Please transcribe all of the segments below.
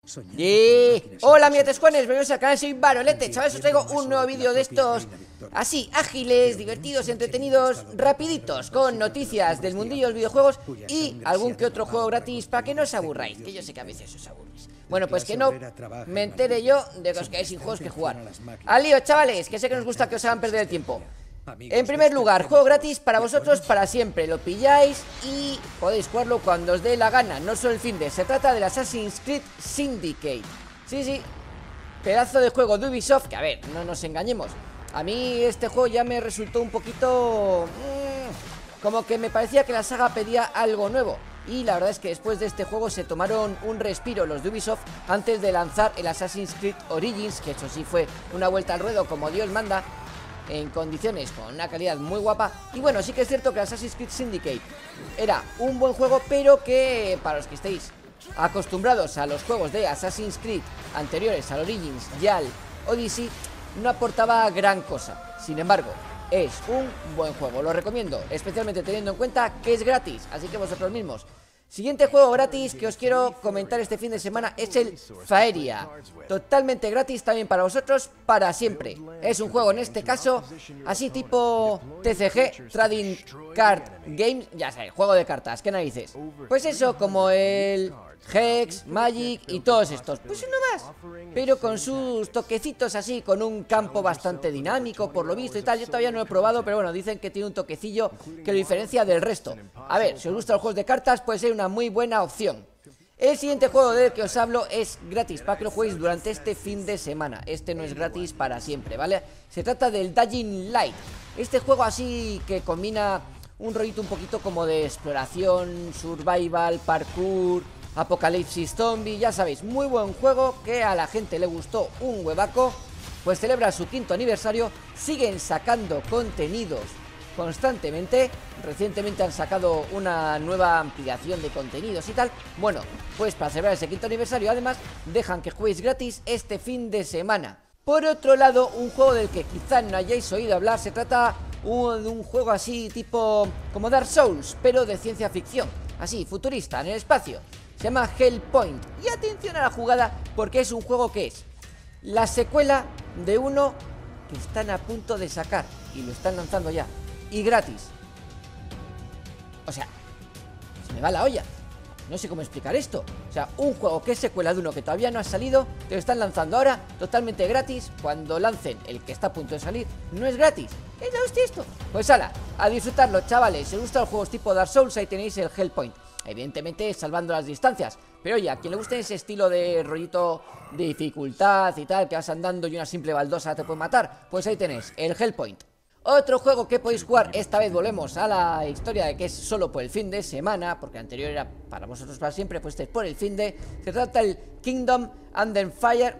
Hola amiguetes Juanes, bienvenidos al canal, soy Barolete. Chavales, os traigo un nuevo vídeo de estos así, ágiles, divertidos, entretenidos, rapiditos, con noticias del mundillo de los videojuegos y algún que otro juego gratis para que no os aburráis, que yo sé que a veces os aburrís. Bueno, pues que no me entere yo de que os quedáis sin juegos que jugar. Al lío, chavales, que sé que nos gusta que os hagan perder el tiempo. En primer lugar, juego gratis para vosotros para siempre. Lo pilláis y podéis jugarlo cuando os dé la gana. No solo el finde, se trata del Assassin's Creed Syndicate. Sí, pedazo de juego de Ubisoft. Que a ver, no nos engañemos, a mí este juego ya me resultó un poquito como que me parecía que la saga pedía algo nuevo. Y la verdad es que después de este juego se tomaron un respiro los de Ubisoft antes de lanzar el Assassin's Creed Origins, que eso sí fue una vuelta al ruedo como Dios manda, en condiciones, con una calidad muy guapa. Y bueno, sí que es cierto que Assassin's Creed Syndicate era un buen juego, pero que para los que estéis acostumbrados a los juegos de Assassin's Creed anteriores, al Origins y al Odyssey, no aportaba gran cosa. Sin embargo, es un buen juego, lo recomiendo, especialmente teniendo en cuenta que es gratis, así que vosotros mismos. Siguiente juego gratis que os quiero comentar este fin de semana es el Faeria. Totalmente gratis también para vosotros, para siempre. Es un juego en este caso así tipo TCG, Trading Card Games. Ya sabéis, juego de cartas, ¿qué narices? Pues eso, como el Hex, Magic y todos estos. Pues uno más, pero con sus toquecitos así, con un campo bastante dinámico por lo visto y tal. Yo todavía no lo he probado, pero bueno, dicen que tiene un toquecillo que lo diferencia del resto. A ver, si os gustan los juegos de cartas puede ser una muy buena opción. El siguiente juego del que os hablo es gratis para que lo juguéis durante este fin de semana. Este no es gratis para siempre, ¿vale? Se trata del Dying Light. Este juego así que combina un rollito un poquito como de exploración, survival, parkour, apocalipsis zombie, ya sabéis, muy buen juego que a la gente le gustó un huevaco. Pues celebra su 5º aniversario, siguen sacando contenidos constantemente. Recientemente han sacado una nueva ampliación de contenidos y tal. Bueno, pues para celebrar ese 5º aniversario además dejan que juguéis gratis este fin de semana. Por otro lado, un juego del que quizá no hayáis oído hablar. Se trata de un juego así tipo como Dark Souls, pero de ciencia ficción, así futurista, en el espacio. Se llama Hellpoint. Y atención a la jugada, porque es un juego que es la secuela de uno que están a punto de sacar y lo están lanzando ya, y gratis. O sea, se me va la olla, no sé cómo explicar esto. O sea, un juego que es secuela de uno que todavía no ha salido, te lo están lanzando ahora totalmente gratis. Cuando lancen el que está a punto de salir, no es gratis. ¿Es la hostia esto? Pues ala, a disfrutarlo, chavales. Si os gustan los juegos tipo Dark Souls, ahí tenéis el Hellpoint. Evidentemente salvando las distancias, pero oye, a quien le guste ese estilo de rollito de dificultad y tal, que vas andando y una simple baldosa te puede matar, pues ahí tenéis el Hellpoint. Otro juego que podéis jugar, esta vez volvemos a la historia de que es solo por el fin de semana, porque el anterior era para vosotros para siempre, pues este es por el fin de. Se trata del Kingdom Under Fire.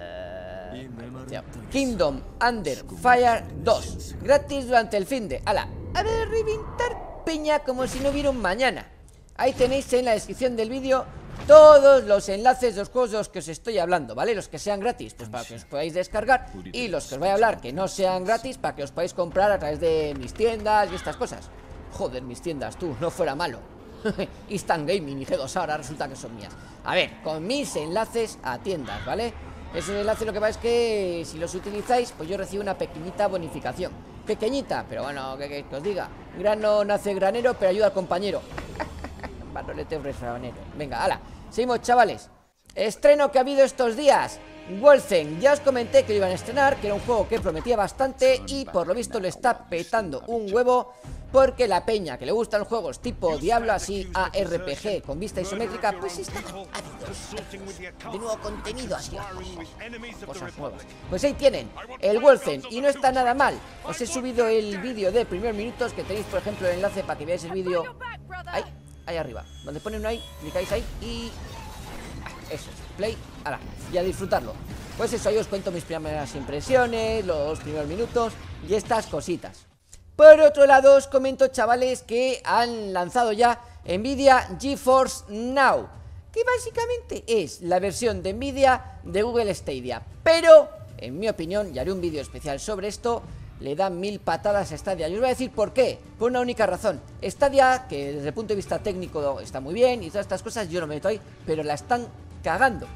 Kingdom Under Fire 2, gratis durante el fin de. Ala, a ver, reventar peña como si no hubiera un mañana. Ahí tenéis en la descripción del vídeo todos los enlaces de los juegos de los que os estoy hablando, ¿vale? Los que sean gratis, pues para que os podáis descargar, y los que os voy a hablar que no sean gratis, para que os podáis comprar a través de mis tiendas y estas cosas. Joder, mis tiendas, tú, no fuera malo. Instant Gaming y G2 ahora resulta que son mías. A ver, con mis enlaces a tiendas, ¿vale? Esos enlaces lo que pasa es que si los utilizáis, pues yo recibo una pequeñita bonificación. Pequeñita, pero bueno, que os diga. Grano nace granero, pero ayuda al compañero. Barolete refranero. Venga, ala, seguimos, chavales. Estreno que ha habido estos días, Wolfen. Ya os comenté que lo iban a estrenar, que era un juego que prometía bastante y por lo visto le está petando un huevo, porque la peña que le gustan los juegos tipo Diablo, así ARPG con vista isométrica, pues está ávidos de nuevo contenido así, cosas nuevas. Pues ahí tienen el Wolfen y no está nada mal. Os he subido el vídeo de primeros minutos, que tenéis por ejemplo el enlace para que veáis el vídeo ahí arriba, donde pone uno ahí, clicáis ahí y eso es, play, ahora, y a disfrutarlo. Pues eso, ahí os cuento mis primeras impresiones, los primeros minutos y estas cositas. Por otro lado, os comento, chavales, que han lanzado ya Nvidia GeForce Now, que básicamente es la versión de Nvidia de Google Stadia, pero, en mi opinión, y haré un vídeo especial sobre esto, le dan 1000 patadas a Stadia. Yo os voy a decir por qué. Por una única razón. Stadia, que desde el punto de vista técnico está muy bien y todas estas cosas, yo no me meto ahí, pero la están cagando.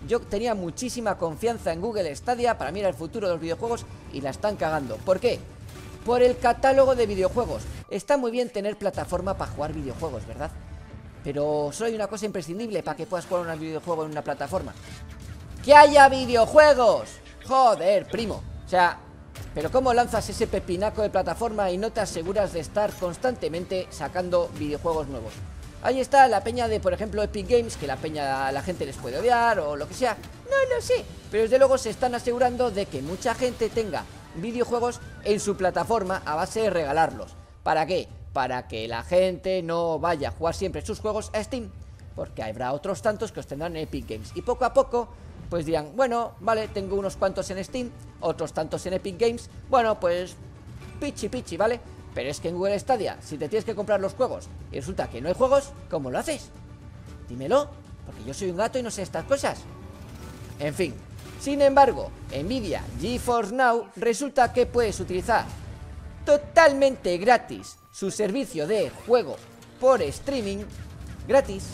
Yo tenía muchísima confianza en Google Stadia, para mí era el futuro de los videojuegos y la están cagando. ¿Por qué? Por el catálogo de videojuegos. Está muy bien tener plataforma para jugar videojuegos, ¿verdad? Pero solo hay una cosa imprescindible para que puedas jugar un videojuego en una plataforma: ¡que haya videojuegos! Joder, primo. O sea, pero ¿cómo lanzas ese pepinaco de plataforma y no te aseguras de estar constantemente sacando videojuegos nuevos? Ahí está la peña de, por ejemplo, Epic Games, que la gente les puede odiar o lo que sea. No lo sé, pero desde luego se están asegurando de que mucha gente tenga videojuegos en su plataforma a base de regalarlos. ¿Para qué? Para que la gente no vaya a jugar siempre sus juegos a Steam, porque habrá otros tantos que os tendrán en Epic Games. Y poco a poco pues dirán, bueno, vale, tengo unos cuantos en Steam, otros tantos en Epic Games, bueno, pues pichi pichi, ¿vale? Pero es que en Google Stadia, si te tienes que comprar los juegos y resulta que no hay juegos, ¿cómo lo haces? Dímelo, porque yo soy un gato y no sé estas cosas. En fin, sin embargo, Nvidia GeForce Now resulta que puedes utilizar totalmente gratis su servicio de juego por streaming, gratis,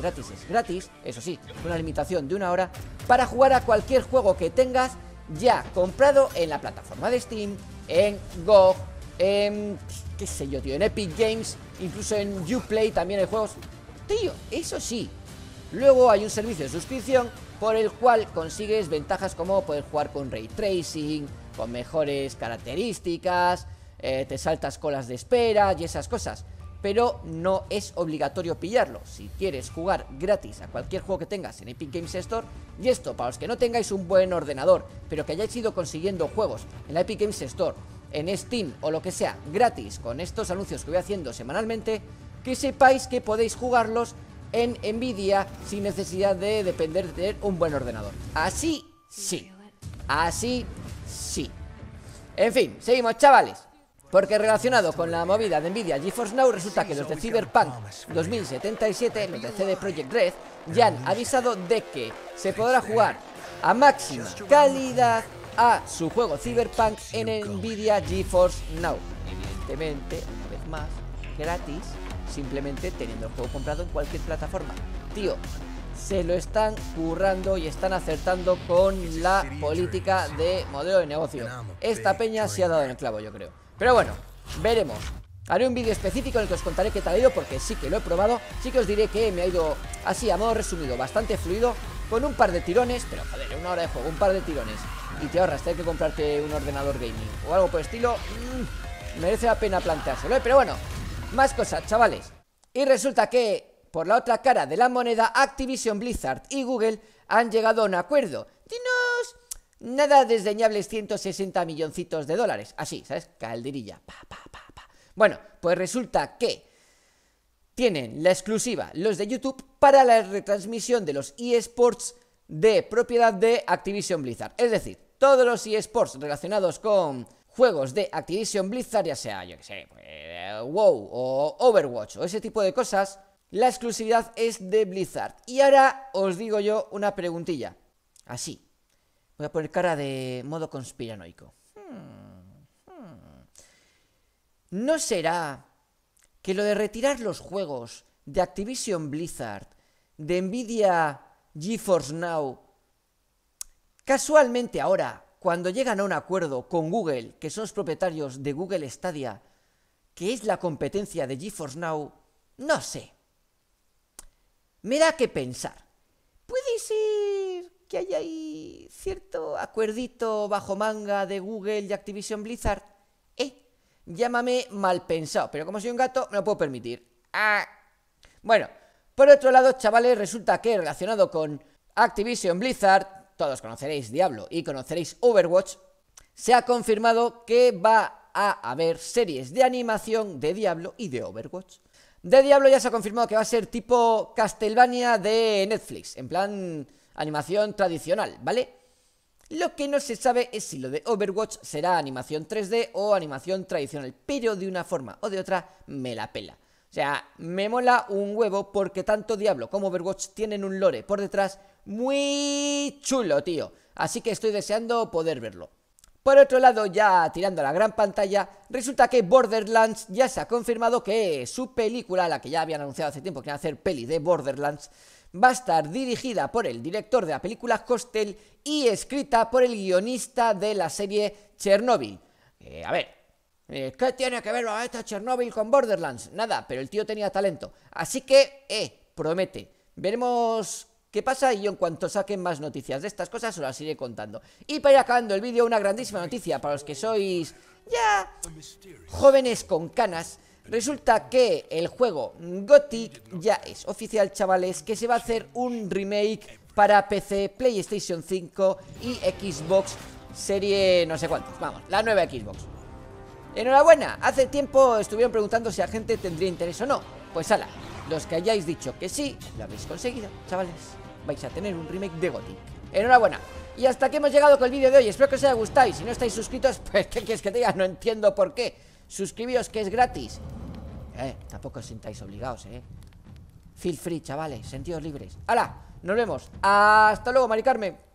eso sí, con una limitación de 1 hora, para jugar a cualquier juego que tengas ya comprado en la plataforma de Steam, en GOG, en, qué sé yo, tío, en Epic Games, incluso en Uplay también hay juegos. Tío, eso sí, luego hay un servicio de suscripción por el cual consigues ventajas como poder jugar con Ray Tracing, con mejores características, te saltas colas de espera y esas cosas. Pero no es obligatorio pillarlo. Si quieres jugar gratis a cualquier juego que tengas en Epic Games Store, y esto para los que no tengáis un buen ordenador, pero que hayáis ido consiguiendo juegos en la Epic Games Store, en Steam o lo que sea, gratis, con estos anuncios que voy haciendo semanalmente, que sepáis que podéis jugarlos en Nvidia sin necesidad de depender de tener un buen ordenador. Así sí, así sí. En fin, seguimos, chavales. Porque relacionado con la movida de Nvidia GeForce Now, resulta que los de Cyberpunk 2077, los de CD Projekt Red, ya han avisado de que se podrá jugar a máxima calidad a su juego Cyberpunk en Nvidia GeForce Now. Evidentemente, una vez más, gratis, simplemente teniendo el juego comprado en cualquier plataforma. Tío, se lo están currando y están acertando con la política de modelo de negocio. Esta peña se ha dado en el clavo, yo creo. Pero bueno, veremos. Haré un vídeo específico en el que os contaré qué tal ha ido, porque sí que lo he probado. Sí que os diré que me ha ido así, a modo resumido, bastante fluido, con un par de tirones. Pero joder, 1 hora de juego, un par de tirones, y te ahorras tener que comprarte un ordenador gaming o algo por el estilo. Merece la pena planteárselo, ¿eh? Pero bueno, más cosas, chavales. Y resulta que, por la otra cara de la moneda, Activision Blizzard y Google han llegado a un acuerdo. Dinos nada desdeñables 160 milloncitos de dólares. Así, ¿sabes? Calderilla. Bueno, pues resulta que tienen la exclusiva los de YouTube para la retransmisión de los eSports de propiedad de Activision Blizzard. Es decir, todos los eSports relacionados con juegos de Activision Blizzard, ya sea, yo que sé, WoW o Overwatch o ese tipo de cosas, la exclusividad es de Blizzard. Y ahora os digo yo una preguntilla. Así. Voy a poner cara de modo conspiranoico. ¿No será que lo de retirar los juegos de Activision Blizzard, de Nvidia GeForce Now, casualmente ahora, cuando llegan a un acuerdo con Google, que son los propietarios de Google Stadia, que es la competencia de GeForce Now, no sé, me da que pensar? Puede ser que haya ahí cierto acuerdito bajo manga de Google y Activision Blizzard. Llámame mal pensado, pero como soy un gato me lo puedo permitir. Bueno, por otro lado, chavales, resulta que relacionado con Activision Blizzard, todos conoceréis Diablo y conoceréis Overwatch, se ha confirmado que va a haber series de animación de Diablo y de Overwatch. De Diablo ya se ha confirmado que va a ser tipo Castlevania de Netflix, en plan animación tradicional, ¿vale? Lo que no se sabe es si lo de Overwatch será animación 3D o animación tradicional, pero de una forma o de otra me la pela. O sea, me mola un huevo porque tanto Diablo como Overwatch tienen un lore por detrás muy chulo, tío. Así que estoy deseando poder verlo. Por otro lado, ya tirando a la gran pantalla, resulta que Borderlands ya se ha confirmado que su película, la que ya habían anunciado hace tiempo que iban a hacer peli de Borderlands, va a estar dirigida por el director de la película Hostel y escrita por el guionista de la serie Chernobyl. A ver, ¿qué tiene que ver esta Chernobyl con Borderlands? Nada, pero el tío tenía talento. Así que, promete. Veremos qué pasa y yo en cuanto saquen más noticias de estas cosas os las iré contando. Y para ir acabando el vídeo, una grandísima noticia para los que sois ya jóvenes con canas. Resulta que el juego Gothic ya es oficial, chavales, que se va a hacer un remake para PC, PlayStation 5 y Xbox serie no sé cuántos, vamos, la nueva Xbox. Enhorabuena, hace tiempo estuvieron preguntando si la gente tendría interés o no. Pues ala, los que hayáis dicho que sí, lo habéis conseguido, chavales. Vais a tener un remake de Gothic. Enhorabuena. Y hasta aquí hemos llegado con el vídeo de hoy. Espero que os haya gustado. Y si no estáis suscritos, pues ¿qué quieres que te diga? No entiendo por qué. Suscribíos, que es gratis. Tampoco os sintáis obligados, Feel free, chavales, sentidos libres. ¡Hala! Nos vemos. Hasta luego, Mari Carmen.